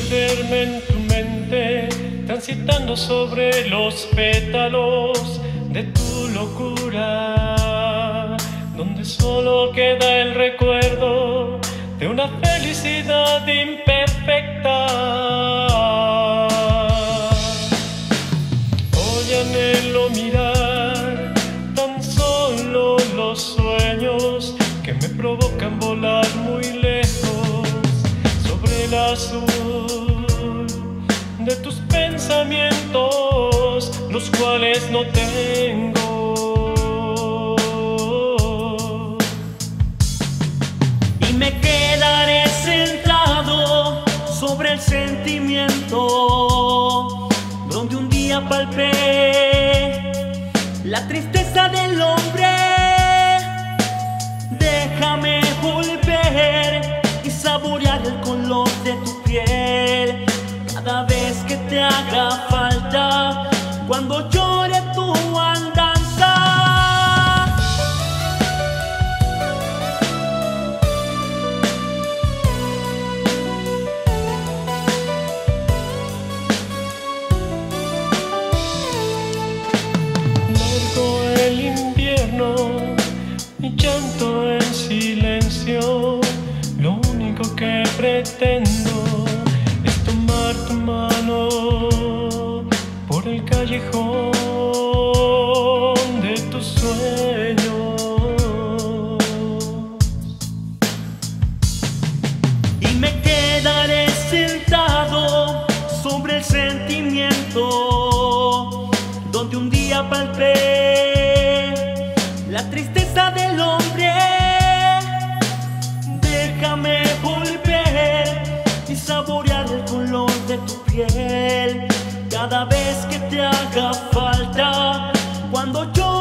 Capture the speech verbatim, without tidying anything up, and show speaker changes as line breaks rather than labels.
perderme en tu mente, transitando sobre los pétalos de tu locura, donde solo queda el recuerdo de una felicidad imperfecta. Hoy anhelo mirar tan solo los sueños que me provocan volar muy lejos sobre el azul de tus pensamientos, los cuales no tengo.
Y me quedaré sentado sobre el sentimiento, donde un día palpé la tristeza del hombre. Déjame volver y saborear el color de tu piel cada vez que te haga falta, cuando llore tu andanza.
Largo el invierno, mi llanto en silencio, lo único que pretendo es tomar tu mano por el callejón de tus sueños.
Y me quedaré sentado sobre el sentimiento, donde un día palpé la tristeza del hombre. Déjame volver y saborear el color de tu piel cada vez que te haga falta, cuando yo